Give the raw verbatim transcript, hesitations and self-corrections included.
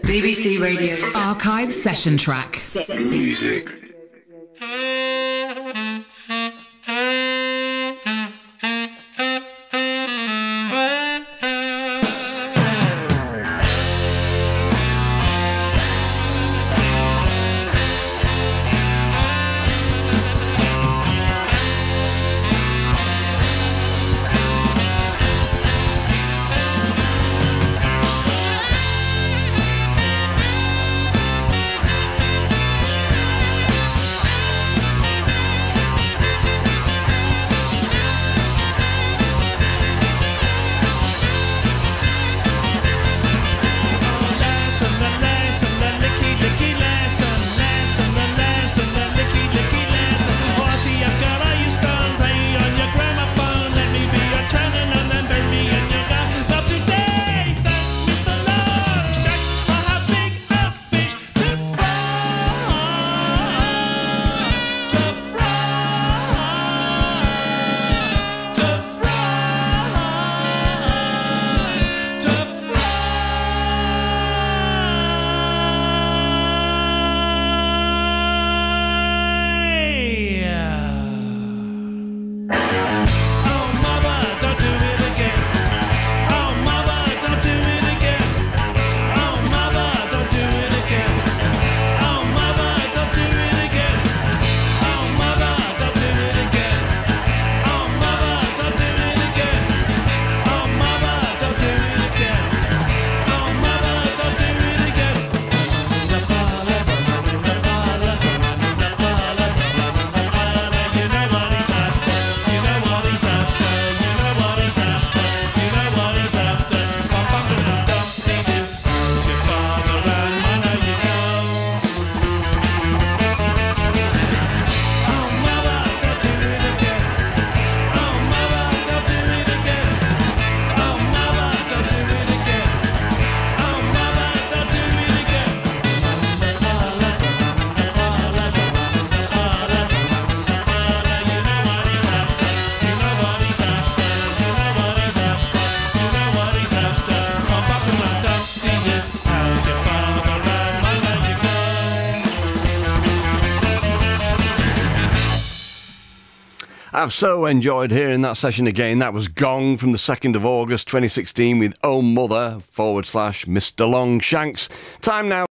B B C Radio Archive session track. six. Music. I've so enjoyed hearing that session again. That was Gong from the second of August twenty sixteen with Oh Mother forward slash Mister Longshanks. Time now